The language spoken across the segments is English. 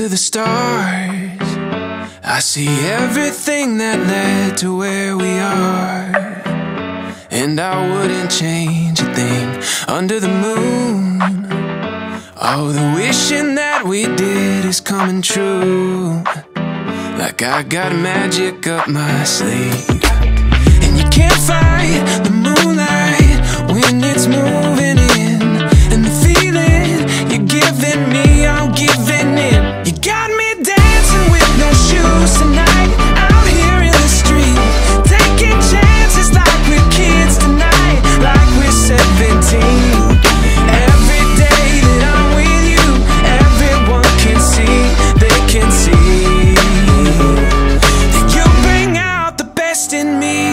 to the stars, I see everything that led to where we are. And I wouldn't change a thing under the moon. All the wishing that we did is coming true. Like I got magic up my sleeve. And you can't fight the moonlight when it's moving in. And the feeling you're giving me, I'm giving in. You got me dancing with no shoes tonight, out here in the street, taking chances like we're kids tonight, like we're 17. Every day that I'm with you, everyone can see, they can see that you bring out the best in me.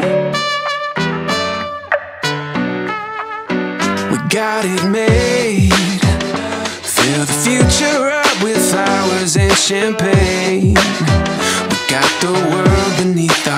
We got it made. Fill the future up with flowers and champagne. We got the world beneath